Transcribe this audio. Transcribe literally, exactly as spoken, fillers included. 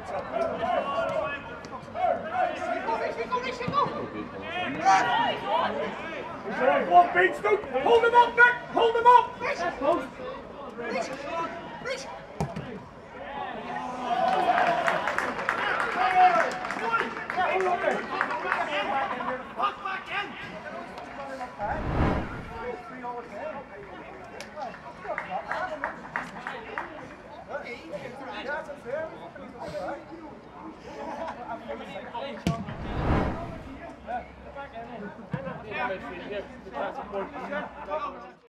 Go on, Beanstalk! Hold them up, Nick! Hold them up!